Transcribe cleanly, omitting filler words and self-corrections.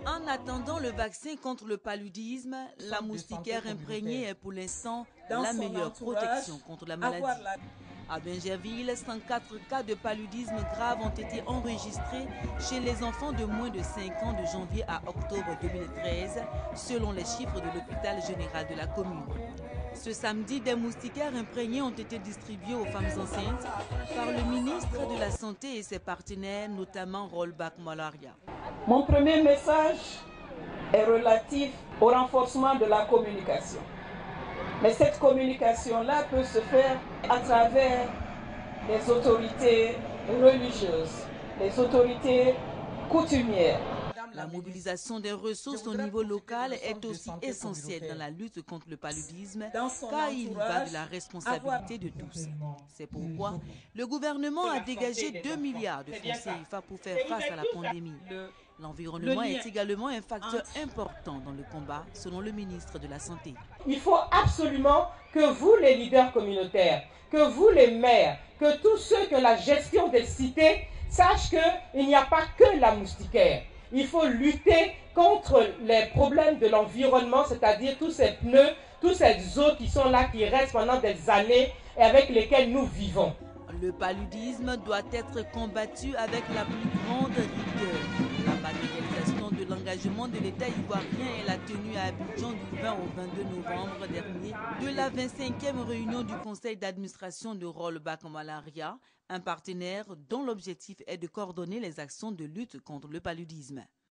En attendant le vaccin contre le paludisme, la moustiquaire imprégnée est pour l'instant la meilleure protection contre la maladie. À Bingerville, 104 cas de paludisme grave ont été enregistrés chez les enfants de moins de 5 ans de janvier à octobre 2013, selon les chiffres de l'hôpital général de la commune. Ce samedi, des moustiquaires imprégnés ont été distribués aux femmes enceintes par le ministre de la Santé et ses partenaires, notamment Rollback Malaria. Mon premier message est relatif au renforcement de la communication. Mais cette communication-là peut se faire à travers les autorités religieuses, les autorités coutumières. La mobilisation des ressources au niveau local est aussi essentielle dans la lutte contre le paludisme, car il y va de la responsabilité de tous. C'est pourquoi le gouvernement a dégagé 2 milliards de francs CFA pour faire face à la pandémie. L'environnement est également un facteur important dans le combat, selon le ministre de la Santé. Il faut absolument que vous, les leaders communautaires, que vous, les maires, que tous ceux que la gestion des cités sachent qu'il n'y a pas que la moustiquaire. Il faut lutter contre les problèmes de l'environnement, c'est-à-dire tous ces pneus, tous ces eaux qui sont là, qui restent pendant des années et avec lesquelles nous vivons. Le paludisme doit être combattu avec la plus grande rigueur. La matérialisation de l'engagement de l'État ivoirien est la tenue à Abidjan du 20 au 22 novembre dernier de la 25e réunion du conseil d'administration de Rollback Malaria, un partenaire dont l'objectif est de coordonner les actions de lutte contre le paludisme.